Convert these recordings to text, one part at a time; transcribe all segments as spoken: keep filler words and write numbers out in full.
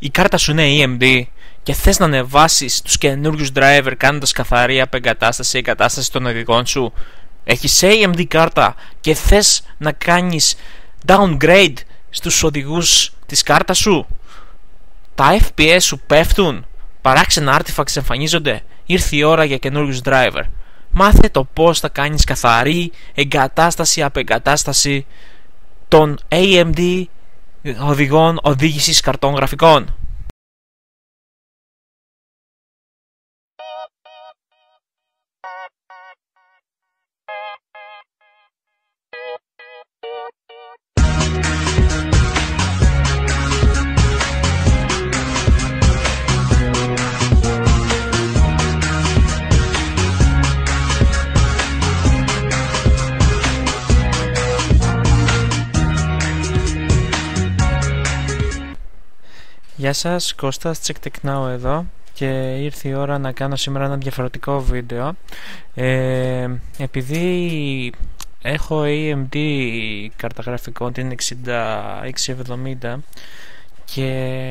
η κάρτα σου είναι έι εμ ντι και θες να ανεβάσεις τους καινούριους driver κάνοντας καθαρή απεγκατάσταση ή εγκατάσταση των οδηγών σου, έχεις έι εμ ντι κάρτα και θες να κάνεις downgrade στους οδηγούς της κάρτας σου, τα εφ πι ες σου πέφτουν, παράξενα artifacts εμφανίζονται, ήρθε η ώρα για καινούριους driver. Μάθε το πώς θα κάνεις καθαρή εγκατάσταση απεγκατάσταση των έι εμ ντι οδηγών οδήγησης καρτών γραφικών. Γεια σας, Κώστας CheckTechNow εδώ και ήρθε η ώρα να κάνω σήμερα ένα διαφορετικό βίντεο. ε, Επειδή έχω έι εμ ντι κάρτα γραφικών την εξήντα έξι εβδομήντα και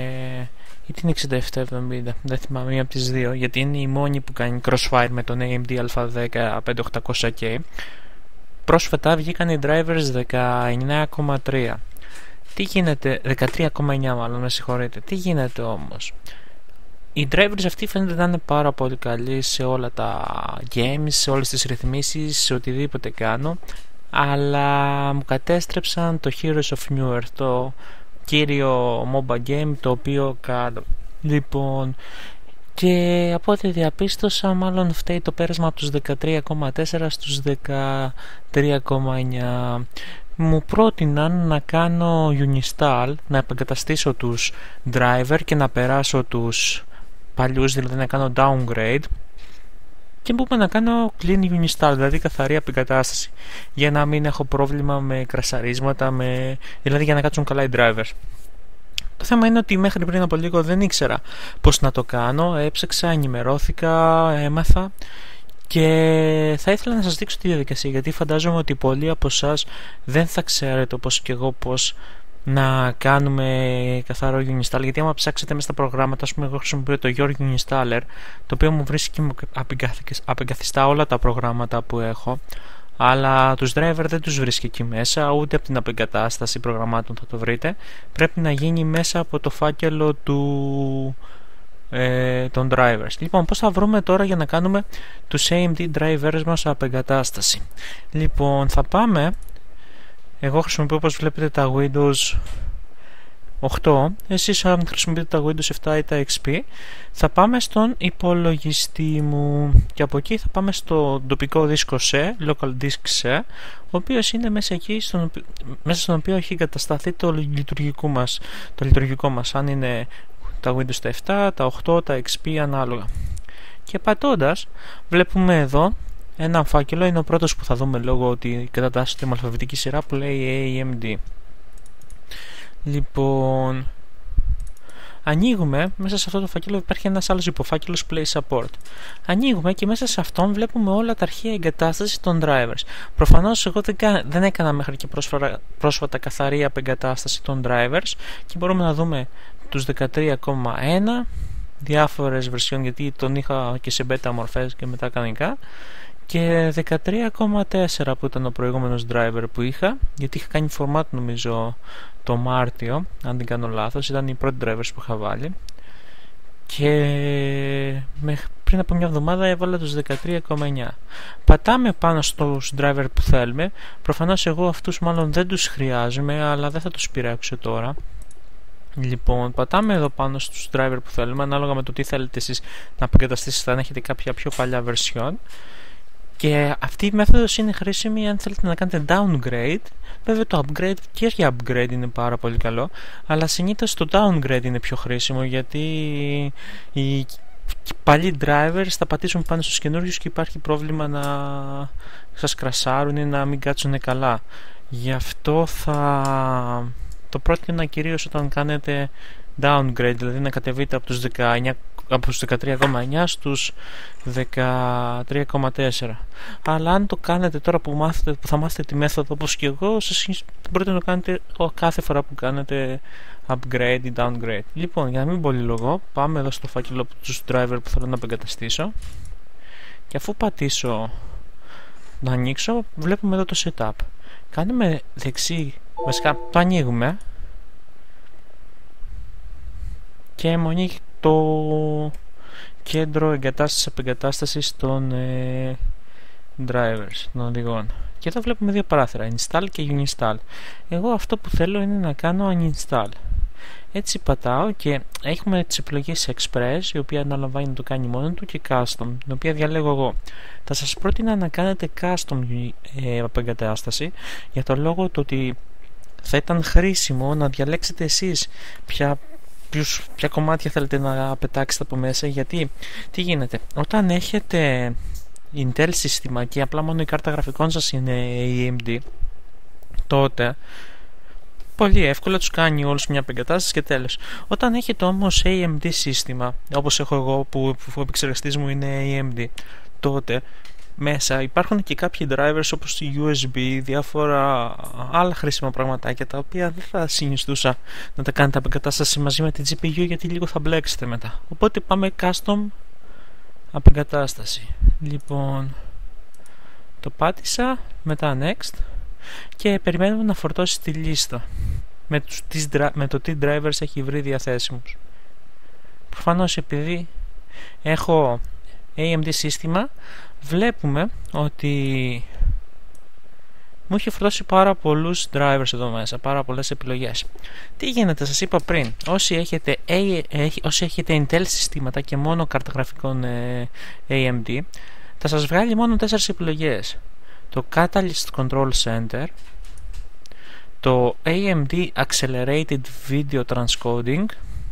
ή την εξήντα επτά εβδομήντα, δεν θυμάμαι, μία από τις δύο, γιατί είναι η μόνη που κάνει crossfire με τον έι εμ ντι α δέκα χίλια οκτακόσια κέι. Πρόσφατα βγήκαν οι drivers δεκαεννιά κόμμα τρία. Τι γίνεται, δεκατρία κόμμα εννιά μάλλον, με συγχωρείτε. Τι γίνεται όμως? Οι drivers αυτοί φαίνεται να είναι πάρα πολύ καλοί σε όλα τα games, σε όλες τις ρυθμίσεις, σε οτιδήποτε κάνω, αλλά μου κατέστρεψαν το Heroes of New Earth, το κύριο MOBA game το οποίο κάνω. Λοιπόν, και από ό,τι διαπίστωσα, μάλλον φταίει το πέρασμα από τους δεκατρία κόμμα τέσσερα στους δεκατρία κόμμα εννιά. Μου πρότειναν να κάνω uninstall, να επεγκαταστήσω τους driver και να περάσω τους παλιούς, δηλαδή να κάνω downgrade, και μπορούμε να κάνω clean uninstall, δηλαδή καθαρή επεγκατάσταση, για να μην έχω πρόβλημα με κρασαρίσματα, με... δηλαδή για να κάτσουν καλά οι drivers. Το θέμα είναι ότι μέχρι πριν από λίγο δεν ήξερα πώς να το κάνω, έψαξα, ενημερώθηκα, έμαθα. Και θα ήθελα να σας δείξω τη διαδικασία, γιατί φαντάζομαι ότι πολλοί από εσάς δεν θα ξέρετε όπως και εγώ πώς να κάνουμε καθαρό uninstall. Γιατί άμα ψάξετε μέσα στα προγράμματα, ας πούμε, εγώ χρησιμοποιώ το Your Uninstaller, το οποίο μου βρίσκει και μου απεγκαθιστά όλα τα προγράμματα που έχω, αλλά τους driver δεν τους βρίσκει εκεί μέσα, ούτε από την απεγκατάσταση προγραμμάτων θα το βρείτε. Πρέπει να γίνει μέσα από το φάκελο του... Ε, των drivers. Λοιπόν, πώς θα βρούμε τώρα για να κάνουμε τους έι εμ ντι drivers μας απεγκατάσταση? Λοιπόν, θα πάμε, εγώ χρησιμοποιώ όπως βλέπετε τα Windows οκτώ, εσείς αν χρησιμοποιείτε τα Windows επτά ή τα εξ πι, θα πάμε στον υπολογιστή μου και από εκεί θα πάμε στο τοπικό δίσκο C, local disk C, ο οποίος είναι μέσα εκεί, στον, μέσα στον οποίο έχει εγκατασταθεί το λειτουργικό μας, το λειτουργικό μας, αν είναι τα Windows τα επτά, τα οκτώ, τα εξ πι ανάλογα. Και πατώντας βλέπουμε εδώ ένα φάκελο, είναι ο πρώτος που θα δούμε λόγω ότι κατατάσσεται με αλφαβητική σειρά, που λέει έι εμ ντι. Λοιπόν, ανοίγουμε, μέσα σε αυτό το φάκελο υπάρχει ένας άλλος υποφάκελος Play Support. Ανοίγουμε και μέσα σε αυτόν βλέπουμε όλα τα αρχεία εγκατάσταση των drivers. Προφανώς εγώ δεν, κα... δεν έκανα μέχρι και πρόσφατα, πρόσφατα καθαρή απεγκατάσταση των drivers και μπορούμε να δούμε τους δεκατρία κόμμα ένα, διάφορες version, γιατί τον είχα και σε beta μορφές και μετά κανονικά, και δεκατρία κόμμα τέσσερα που ήταν ο προηγούμενος driver που είχα, γιατί είχα κάνει format νομίζω το Μάρτιο, αν δεν κάνω λάθος, ήταν οι πρώτοι drivers που είχα βάλει, και πριν από μια εβδομάδα έβαλα τους δεκατρία κόμμα εννιά. Πατάμε πάνω στους driver που θέλουμε. Προφανώς εγώ αυτούς μάλλον δεν τους χρειάζομαι, αλλά δεν θα τους πειράξω τώρα. Λοιπόν, πατάμε εδώ πάνω στους driver που θέλουμε, ανάλογα με το τι θέλετε εσείς να απεγκαταστήσετε, αν έχετε κάποια πιο παλιά version. Και αυτή η μέθοδος είναι χρήσιμη αν θέλετε να κάνετε downgrade. Βέβαια το upgrade και για upgrade είναι πάρα πολύ καλό, αλλά συνήθως το downgrade είναι πιο χρήσιμο, γιατί οι παλιοί drivers θα πατήσουν πάνω στους καινούριους και υπάρχει πρόβλημα να σας κρασάρουν ή να μην κάτσουν καλά. Γι' αυτό θα το πρότεινα κυρίως όταν κάνετε downgrade, δηλαδή να κατεβείτε από τους δεκαεννιά από τους δεκατρία κόμμα εννιά στους δεκατρία κόμμα τέσσερα. Αλλά αν το κάνετε τώρα που, μάθετε, που θα μάθετε τη μέθοδο όπως και εγώ, σας μπορείτε να το κάνετε κάθε φορά που κάνετε upgrade ή downgrade. Λοιπόν, για να μην πολυλογώ, πάμε εδώ στο φάκελο τους driver που θέλω να απεγκαταστήσω και αφού πατήσω να ανοίξω, βλέπουμε εδώ το setup. Κάνουμε δεξί, βασικά το ανοίγουμε και μου ανοίγει το κέντρο εγκατάστασης απεγκατάστασης των ε, drivers, των οδηγών. Και εδώ βλέπουμε δύο παράθυρα, install και uninstall. Εγώ αυτό που θέλω είναι να κάνω uninstall. Έτσι πατάω και έχουμε τις επιλογές express, η οποία αναλαμβάνει να το κάνει μόνο του, και custom, την οποία διαλέγω εγώ. Θα σας πρότεινα να κάνετε custom ε, απεγκατάσταση, για το λόγο του ότι θα ήταν χρήσιμο να διαλέξετε εσείς ποια, ποιους, ποια κομμάτια θέλετε να πετάξετε από μέσα. Γιατί τι γίνεται, όταν έχετε Intel σύστημα και απλά μόνο η κάρτα γραφικών σας είναι έι εμ ντι, τότε πολύ εύκολα τους κάνει όλους μια απεγκατάσταση και τέλος. Όταν έχετε όμως έι εμ ντι σύστημα, όπως έχω εγώ που ο επεξεργαστής μου είναι έι εμ ντι, τότε μέσα υπάρχουν και κάποιοι drivers όπως η γιου ες μπι, διάφορα άλλα χρήσιμα πραγματάκια, τα οποία δεν θα συνιστούσα να τα κάνετε απεγκατάσταση μαζί με την τζι πι γιου, γιατί λίγο θα μπλέξετε μετά. Οπότε πάμε custom απεγκατάσταση. Λοιπόν, το πάτησα, μετά next και περιμένουμε να φορτώσει τη λίστα με, τους, τις, με το τι drivers έχει βρει διαθέσιμους. Προφανώς επειδή έχω έι εμ ντι σύστημα, βλέπουμε ότι μου έχει φορτώσει πάρα πολλούς drivers εδώ μέσα, πάρα πολλές επιλογές. Τι γίνεται, σας είπα πριν, όσοι έχετε, όσοι έχετε Intel συστήματα και μόνο κάρτα γραφικών έι εμ ντι, θα σας βγάλει μόνο τέσσερις επιλογές. Το Catalyst Control Center, το έι εμ ντι Accelerated Video Transcoding,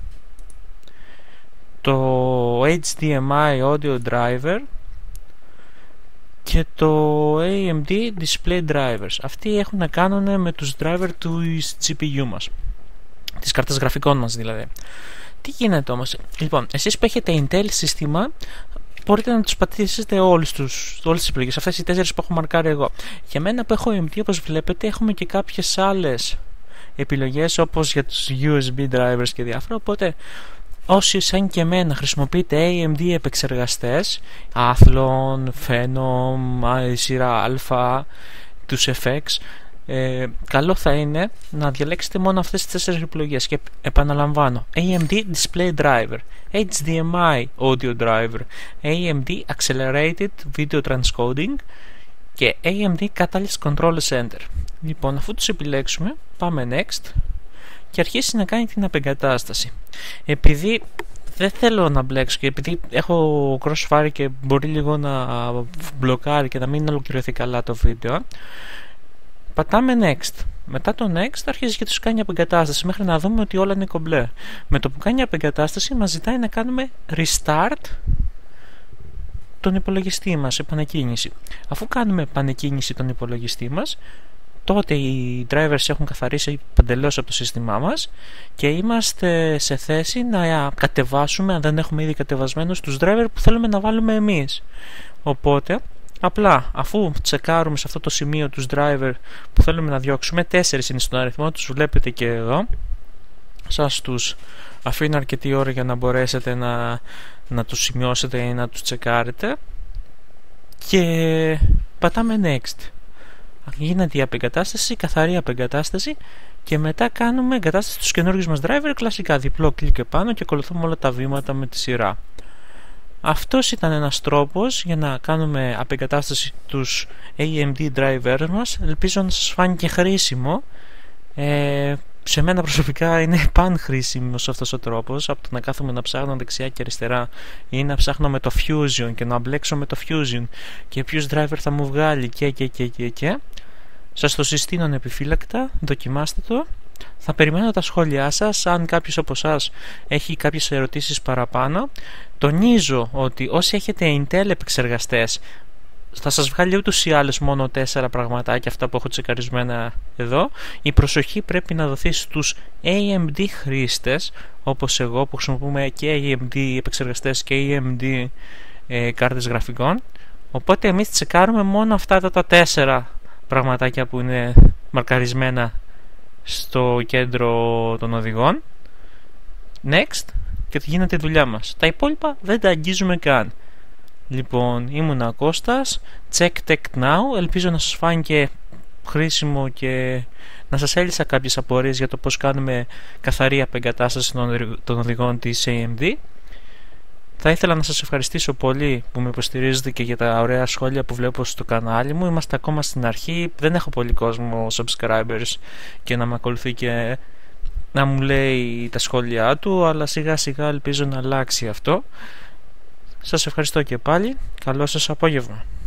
το έιτς ντι εμ άι Audio Driver και το έι εμ ντι Display Drivers. Αυτοί έχουν να κάνουν με τους driver του τζι πι γιου μας, της κάρτας γραφικών μας δηλαδή. Τι γίνεται όμως, λοιπόν, εσείς που έχετε Intel σύστημα μπορείτε να τους πατήσετε όλες, τους, όλες τις επιλογές, αυτές οι τέσσερις που έχω μαρκάρει εγώ. Για μένα που έχω έι εμ ντι, όπως βλέπετε, έχουμε και κάποιες άλλες επιλογές όπως για τους γιου ες μπι drivers και διάφορα. Οπότε όσοι σαν και εμένα χρησιμοποιείτε έι εμ ντι επεξεργαστές, Athlon, Phenom, σειρά Α, τους εφ εξ, ε, καλό θα είναι να διαλέξετε μόνο αυτές τις τέσσερις επιλογές. Και επαναλαμβάνω, έι εμ ντι Display Driver, έιτς ντι εμ άι Audio Driver, έι εμ ντι Accelerated Video Transcoding και έι εμ ντι Catalyst Control Center. Λοιπόν, αφού τους επιλέξουμε, πάμε Next και αρχίσει να κάνει την απεγκατάσταση. Επειδή δεν θέλω να μπλέξω και επειδή έχω crossfire και μπορεί λίγο να μπλοκάρει και να μην ολοκληρωθεί καλά το βίντεο, πατάμε Next. Μετά το Next αρχίζει και τους κάνει απεγκατάσταση μέχρι να δούμε ότι όλα είναι κομπλέ. Με το που κάνει απεγκατάσταση μας ζητάει να κάνουμε Restart τον υπολογιστή μας, επανεκκίνηση. Αφού κάνουμε επανεκκίνηση τον υπολογιστή μας, τότε οι drivers έχουν καθαρίσει παντελώς από το σύστημά μας και είμαστε σε θέση να κατεβάσουμε, αν δεν έχουμε ήδη κατεβασμένους, τους driver που θέλουμε να βάλουμε εμείς. Οπότε απλά αφού τσεκάρουμε σε αυτό το σημείο τους driver που θέλουμε να διώξουμε, τέσσερις είναι στον αριθμό, τους βλέπετε και εδώ, σας τους αφήνω αρκετή ώρα για να μπορέσετε να, να τους σημειώσετε ή να τους τσεκάρετε, και πατάμε Next. Γίνεται η απεγκατάσταση, καθαρή απεγκατάσταση, και μετά κάνουμε εγκατάσταση στους καινούργιους μας driver, κλασικά διπλό κλικ επάνω και ακολουθούμε όλα τα βήματα με τη σειρά. Αυτός ήταν ένας τρόπος για να κάνουμε απεγκατάσταση τους έι εμ ντι drivers μας. Ελπίζω να σας φάνηκε χρήσιμο. Ε, σε μένα προσωπικά είναι παν χρήσιμος αυτός ο τρόπος, από το να κάθομαι να ψάχνω δεξιά και αριστερά ή να ψάχνω με το Fusion και να μπλέξω με το Fusion και ποιους driver θα μου βγάλει και και και και και. Σας το συστήνω ανεπιφύλακτα, δοκιμάστε το. Θα περιμένω τα σχόλιά σας, αν κάποιος από εσάς έχει κάποιες ερωτήσεις παραπάνω. Τονίζω ότι όσοι έχετε Intel επεξεργαστές, θα σας βγάλει ούτως ή άλλως μόνο τέσσερα πραγματάκια, αυτά που έχω τσεκαρισμένα εδώ. Η προσοχή πρέπει να δοθεί στους έι εμ ντι χρήστες, όπως εγώ που χρησιμοποιούμε και έι εμ ντι επεξεργαστές και έι εμ ντι ε, κάρτες γραφικών. Οπότε εμείς τσεκάρουμε μόνο αυτά εδώ τα τέσσερα πραγματάκια που είναι μαρκαρισμένα στο κέντρο των οδηγών. Next, και γίνεται η δουλειά μας. Τα υπόλοιπα δεν τα αγγίζουμε καν. Λοιπόν, ήμουν ο Κώστας, Check Tech Now. Ελπίζω να σας φάνηκε χρήσιμο και να σας έλυσα κάποιες απορίες για το πώς κάνουμε καθαρή απεγκατάσταση των οδηγών της έι εμ ντι. Θα ήθελα να σας ευχαριστήσω πολύ που με υποστηρίζετε και για τα ωραία σχόλια που βλέπω στο κανάλι μου. Είμαστε ακόμα στην αρχή, δεν έχω πολύ κόσμο subscribers και να με ακολουθεί και να μου λέει τα σχόλιά του, αλλά σιγά σιγά ελπίζω να αλλάξει αυτό. Σας ευχαριστώ και πάλι. Καλό σας απόγευμα.